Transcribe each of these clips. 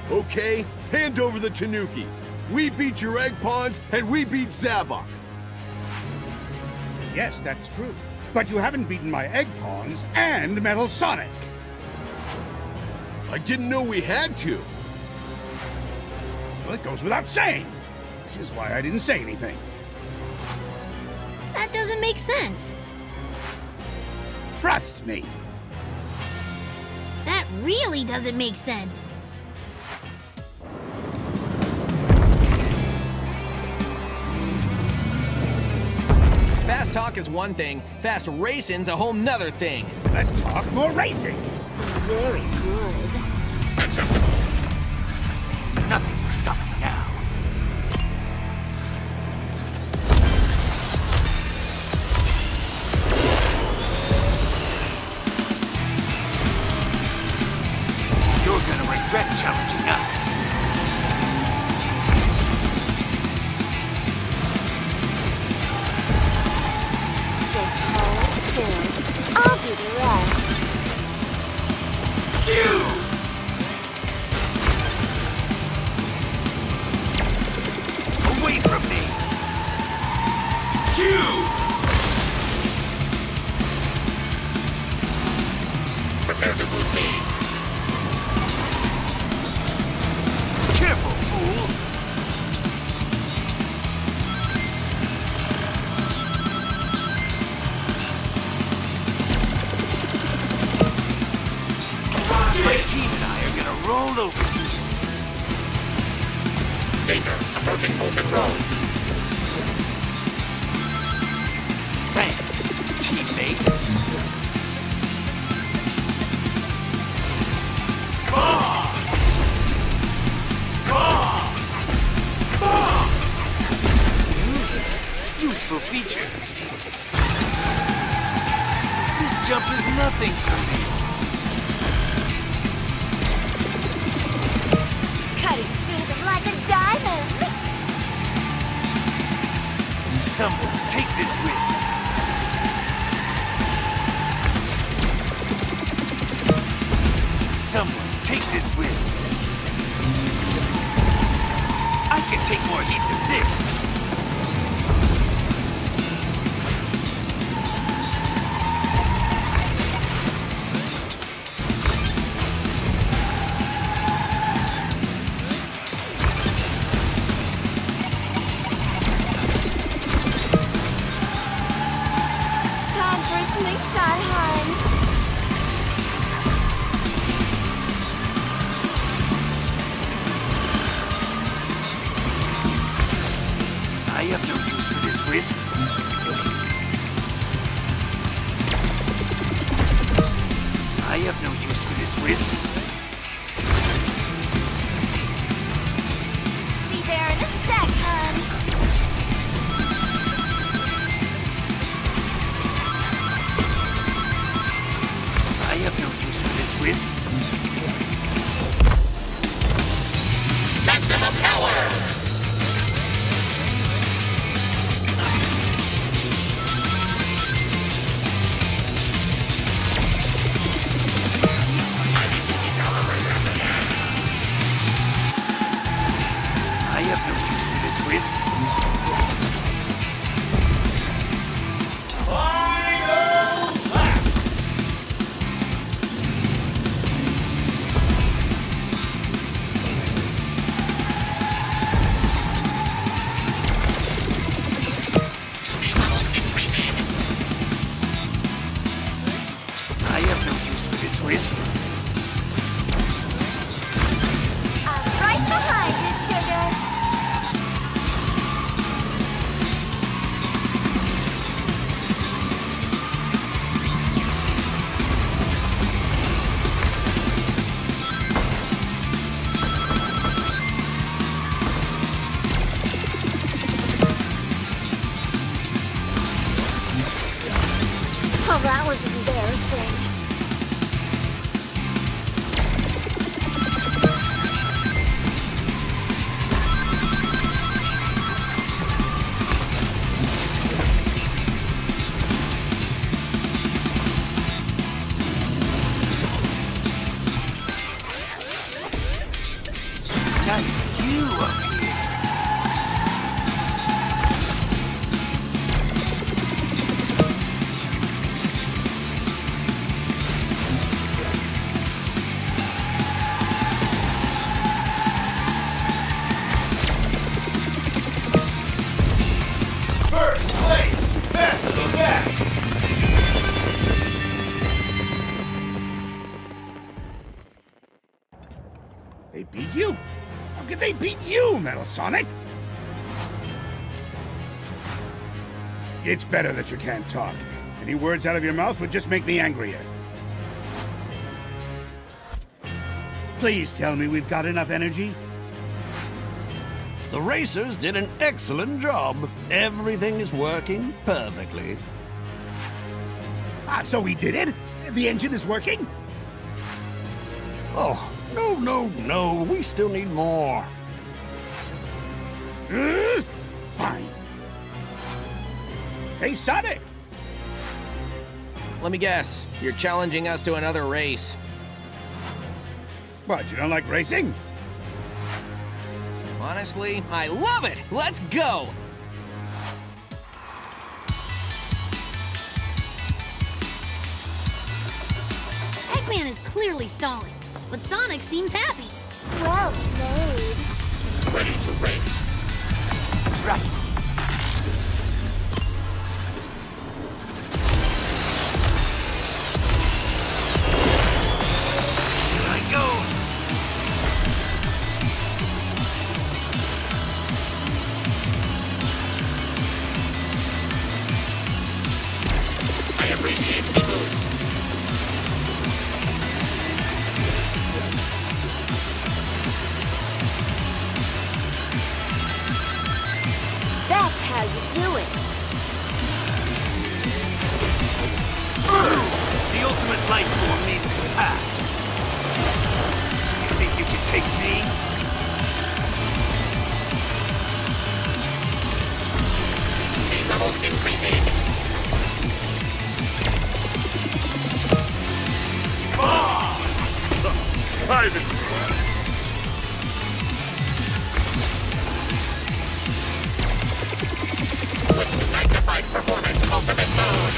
Okay, hand over the Tanuki. We beat your egg pawns, and we beat Zavok. Yes, that's true. But you haven't beaten my egg pawns and Metal Sonic. I didn't know we had to. Well, it goes without saying, which is why I didn't say anything. That doesn't make sense. Trust me. That really doesn't make sense. Fast talk is one thing, fast racing's a whole nother thing. Let's talk more racing. Very good. Acceptable. Nothing will stop me now. You're gonna regret challenging us. Just hold still. I'll do the rest. Away from me! Prepare to move me. Careful, fool! My team and I are gonna roll over you. Danger, approaching open road. Thanks, teammate. Useful feature. This jump is nothing for me. Cutting through them like a diamond. Someone take this risk. Someone take this risk. I can take more heat than this. Time for a slingshot, hun. I have no use for this wisp. I have no use for this wisp. Be there in a sec, hun. I have no use for this wisp. Maximum power! I need to nice view up here. First place! Best of the best! They beat you? How could they beat you, Metal Sonic? It's better that you can't talk. Any words out of your mouth would just make me angrier. Please tell me we've got enough energy. The racers did an excellent job. Everything is working perfectly. Ah, so we did it? The engine is working? Oh, no. We still need more. Fine. Hey, Sonic! Let me guess. You're challenging us to another race. What, you don't like racing? Honestly, I love it! Let's go! Eggman is clearly stalling, but Sonic seems happy. Well made. Ready to race. Right. Here I go. I appreciate the boost. That's how you do it. The ultimate life form needs to pass. You think you can take me? Speed levels increasing. Switch to magnified performance ultimate mode.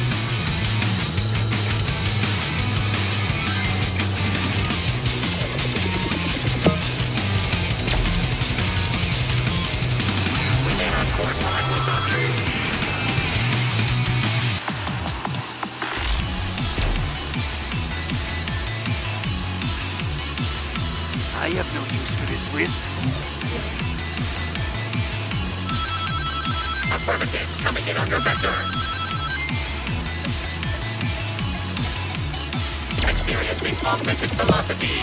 Remain on course while I was not used. I have no use for this wisp. Affirmative, coming in under vector. Experiencing augmented velocity.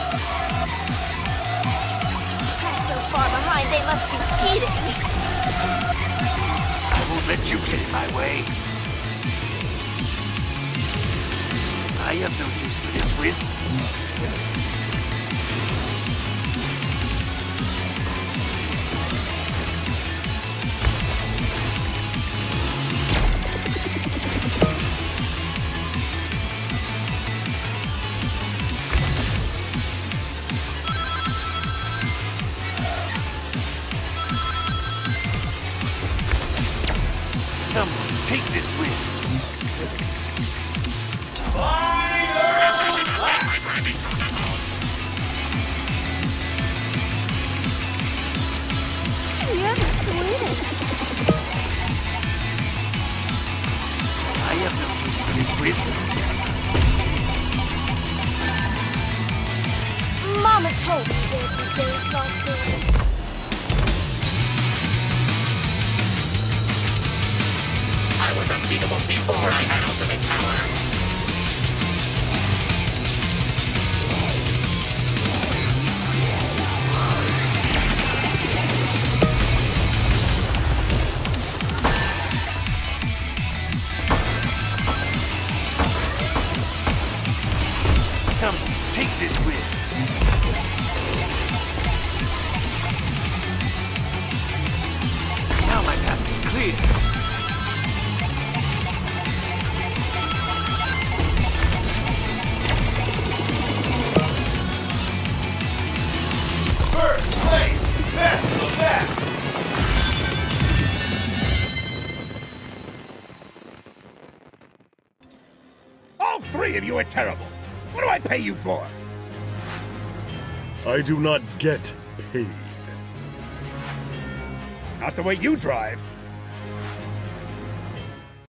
I'm so far behind, they must be cheating. I won't let you get in my way. I have no use for this wisp. Someone take this wisp. Precision attack by driving protocols. You're the sweetest. I have no use for this wisp. Mama told me there'd be days like this. I was unbeatable before I had ultimate power. Someone take this wisp. Now my path is clear. three of you are terrible. What do I pay you for? I do not get paid. Not the way you drive.